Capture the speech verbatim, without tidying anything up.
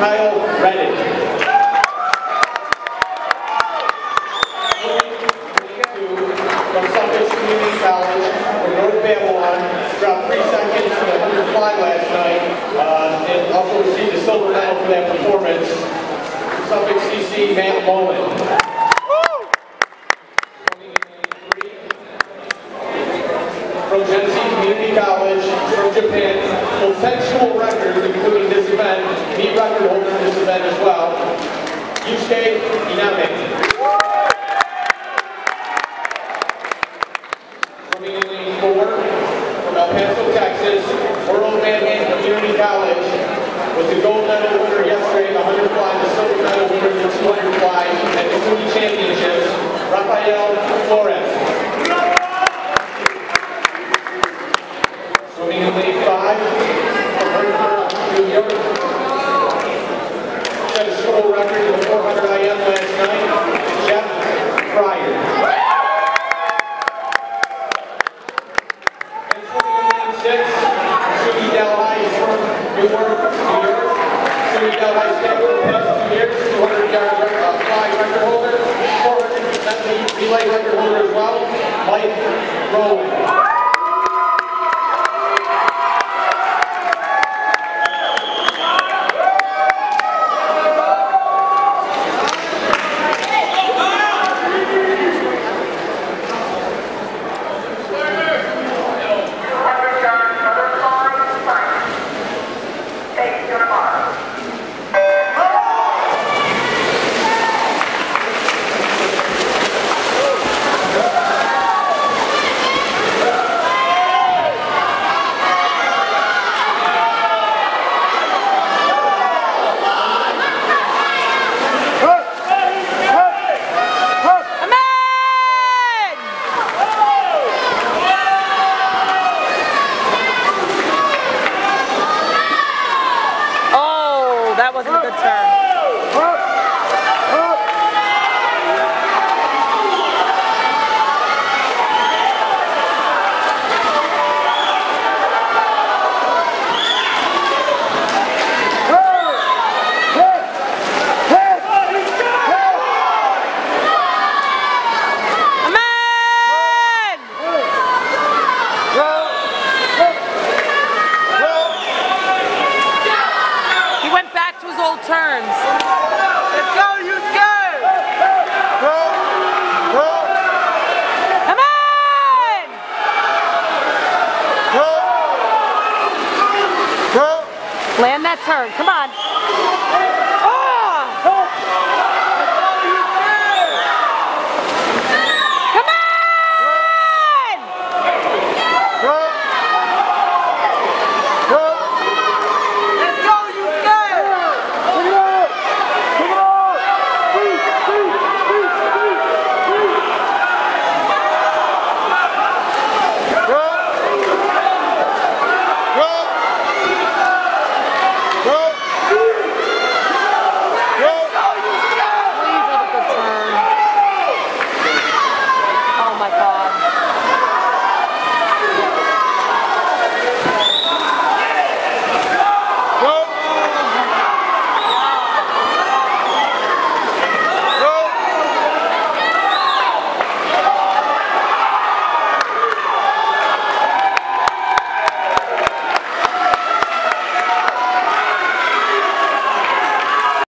Kyle Reddick. From Suffolk Community College from North Babylon, dropped three seconds to the hundred fly last night, uh, and also received a silver medal for that performance. Suffolk C C Matt Bowman. From Genesee Community College from Japan, holds ten school records, including this event, the record holder in this event as well. Yusuke Iname. Four, from El Paso, Texas, World Manhattan Community College, was the gold medal winner yesterday in the hundred fly, the silver medal winner in the two hundred fly at the County Championships, Rafael Flores. Swimming in lane five, from Hartford, New York, set a school record in the four hundred I M last night, Jeff Fryer. Six, Sugi Delhi from Newark, New York. Sugi Delhi stayed for the past two years, two hundred yard uh, fly record holder, four hundred relay record holder as well, Mike Rowan. That wasn't a good turn. Turns. Let's go, you go! Go! Go! Come on! Go! Go! Land that turn, come on.